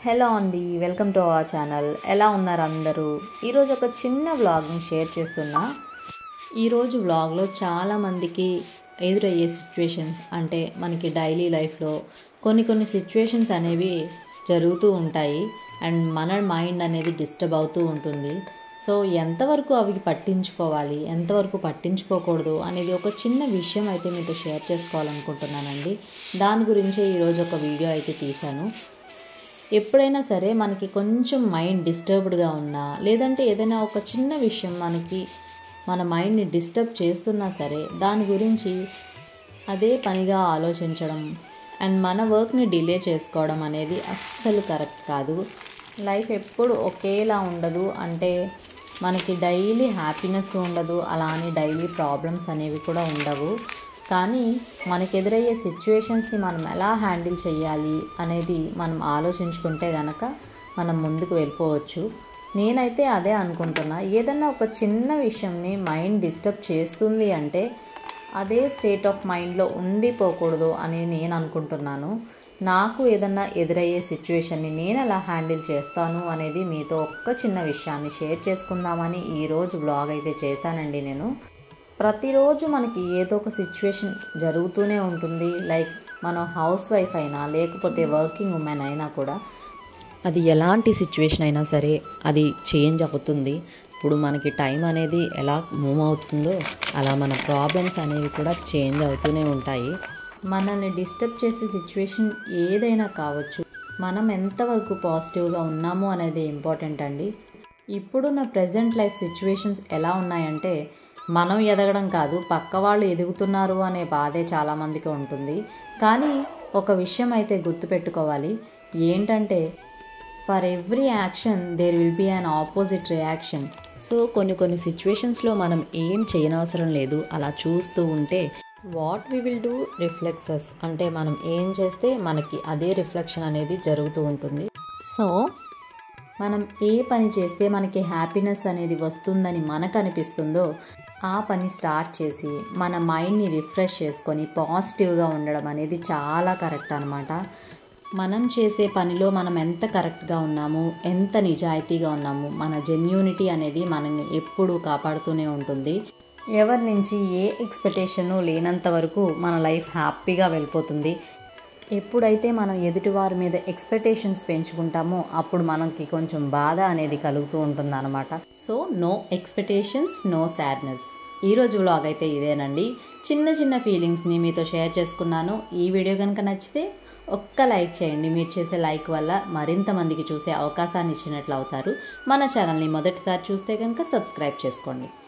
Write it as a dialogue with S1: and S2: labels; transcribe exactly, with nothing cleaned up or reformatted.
S1: Hello అండి, welcome to our channel. ఎలా ఉన్నారు అందరూ? ఈరోజు ఒక చిన్న వ్లాగ్ని షేర్ చేస్తున్నా. ఈరోజు వ్లాగ్లో చాలామందికి ఎదురయ్యే సిచ్యువేషన్స్, అంటే మనకి డైలీ లైఫ్లో కొన్ని కొన్ని సిచ్యువేషన్స్ అనేవి జరుగుతూ ఉంటాయి అండ్ మన మైండ్ అనేది డిస్టర్బ్ అవుతూ ఉంటుంది. సో ఎంతవరకు అవి పట్టించుకోవాలి, ఎంతవరకు పట్టించుకోకూడదు అనేది ఒక చిన్న విషయం అయితే మీతో షేర్ చేసుకోవాలనుకుంటున్నానండి. దాని గురించే ఈరోజు ఒక వీడియో అయితే తీశాను. ఎప్పుడైనా సరే మనకి కొంచెం మైండ్ డిస్టర్బ్డ్గా ఉన్నా, లేదంటే ఏదైనా ఒక చిన్న విషయం మనకి మన మైండ్ని డిస్టర్బ్ చేస్తున్నా సరే దాని గురించి అదే పనిగా ఆలోచించడం అండ్ మన వర్క్ని డిలే చేసుకోవడం అనేది అస్సలు కరెక్ట్ కాదు. లైఫ్ ఎప్పుడు ఒకేలా ఉండదు. అంటే మనకి డైలీ హ్యాపీనెస్ ఉండదు, అలా అని డైలీ ప్రాబ్లమ్స్ అనేవి కూడా ఉండవు. కానీ మనకు ఎదురయ్యే సిచ్యువేషన్స్ని మనం ఎలా హ్యాండిల్ చేయాలి అనేది మనం ఆలోచించుకుంటే కనుక మనం ముందుకు వెళ్ళిపోవచ్చు. నేనైతే అదే అనుకుంటున్నా. ఏదన్నా ఒక చిన్న విషయంని మైండ్ డిస్టర్బ్ చేస్తుంది అంటే అదే స్టేట్ ఆఫ్ మైండ్లో ఉండిపోకూడదు అని నేను అనుకుంటున్నాను. నాకు ఏదన్నా ఎదురయ్యే సిచ్యువేషన్ని నేను ఎలా హ్యాండిల్ చేస్తాను అనేది మీతో ఒక్క చిన్న విషయాన్ని షేర్ చేసుకుందామని ఈరోజు వ్లాగ్ అయితే చేశానండి. నేను ప్రతిరోజు మనకి ఏదో ఒక సిచ్యువేషన్ జరుగుతూనే ఉంటుంది. లైక్ మనం హౌస్ వైఫ్ అయినా లేకపోతే వర్కింగ్ ఉమెన్ అయినా కూడా అది ఎలాంటి సిచ్యువేషన్ అయినా సరే అది చేంజ్ అవుతుంది. ఇప్పుడు మనకి టైం అనేది ఎలా మూవ్ అవుతుందో అలా మన ప్రాబ్లమ్స్ అనేవి కూడా చేంజ్ అవుతూనే ఉంటాయి. మనల్ని డిస్టర్బ్ చేసే సిచ్యువేషన్ ఏదైనా కావచ్చు, మనం ఎంతవరకు పాజిటివ్గా ఉన్నాము అనేది ఇంపార్టెంట్ అండి. ఇప్పుడున్న ప్రజెంట్ లైఫ్ సిచ్యువేషన్స్ ఎలా ఉన్నాయంటే మనం ఎదగడం కాదు, పక్క వాళ్ళు ఎదుగుతున్నారు అనే బాధే చాలామందికి ఉంటుంది. కానీ ఒక విషయం అయితే గుర్తుపెట్టుకోవాలి. ఏంటంటే for every action there will be an opposite reaction. So కొన్ని కొన్ని సిచ్యువేషన్స్లో మనం ఏం చేయనవసరం లేదు, అలా చూస్తూ ఉంటే what we will do reflexes, అంటే మనం ఏం చేస్తే మనకి అదే రిఫ్లెక్షన్ అనేది జరుగుతూ ఉంటుంది. సో మనం ఏ పని చేస్తే మనకి హ్యాపీనెస్ అనేది వస్తుందని మనకు అనిపిస్తుందో ఆ పని స్టార్ట్ చేసి మన మైండ్ని రిఫ్రెష్ చేసుకొని పాజిటివ్గా ఉండడం అనేది చాలా కరెక్ట్ అనమాట. మనం చేసే పనిలో మనం ఎంత కరెక్ట్గా ఉన్నాము, ఎంత నిజాయితీగా ఉన్నాము, మన జెన్యూనిటీ అనేది మనల్ని ఎప్పుడూ కాపాడుతూనే ఉంటుంది. ఎవరి నుంచి ఏ ఎక్స్పెక్టేషను లేనంత వరకు మన లైఫ్ హ్యాపీగా వెళ్ళిపోతుంది. ఎప్పుడైతే మనం ఎదుటివారి మీద ఎక్స్పెక్టేషన్స్ పెంచుకుంటామో అప్పుడు మనకి కొంచెం బాధ అనేది కలుగుతూ ఉంటుంది అనమాట. So no expectations, no sadness. ఈరోజు వ్లాగ్ అయితే ఇదేనండి. చిన్న చిన్న ఫీలింగ్స్ని మీతో షేర్ చేసుకున్నాను. ఈ వీడియో కనుక నచ్చితే ఒక్క లైక్ చేయండి. మీరు చేసే లైక్ వల్ల మరింత మందికి చూసే అవకాశాన్ని ఇచ్చినట్లు అవుతారు. మన ఛానల్ని మొదటిసారి చూస్తే కనుక సబ్స్క్రైబ్ చేసుకోండి.